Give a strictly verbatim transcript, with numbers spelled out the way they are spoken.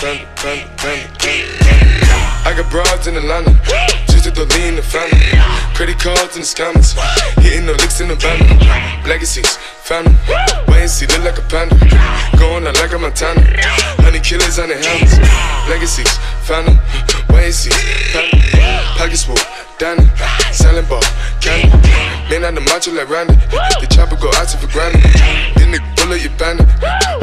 panda, panda, panda, panda. I got broads in Atlanta, just to the lean the family. Credit cards and the scammers, hitting the licks in the van. Legacies, family, wait and see, look like a panda. Going out like a Montana, honey killers on the helmets. Legacies, family, wait and see, panda. Pockets full, Danny, selling ball, candy. Man on the macho like Randy, the chopper go out to for granted. Then the bullet you bandit.